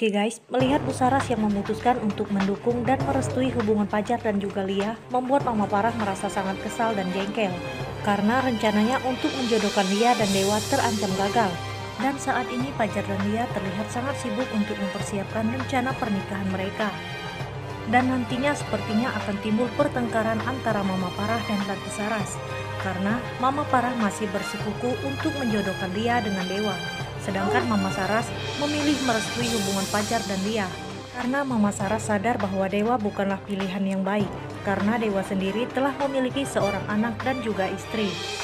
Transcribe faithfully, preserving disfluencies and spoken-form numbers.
Oke guys, melihat Bu Saras yang memutuskan untuk mendukung dan merestui hubungan Fajar dan juga Lia membuat Mama Farah merasa sangat kesal dan jengkel. Karena rencananya untuk menjodohkan Lia dan Dewa terancam gagal. Dan saat ini Fajar dan Lia terlihat sangat sibuk untuk mempersiapkan rencana pernikahan mereka. Dan nantinya sepertinya akan timbul pertengkaran antara Mama Farah dan Tante Saras. Karena Mama Farah masih bersikukuh untuk menjodohkan Lia dengan Dewa. Sedangkan Mama Saras memilih merestui hubungan Fajar dan Lia. Karena Mama Saras sadar bahwa Dewa bukanlah pilihan yang baik. Karena Dewa sendiri telah memiliki seorang anak dan juga istri.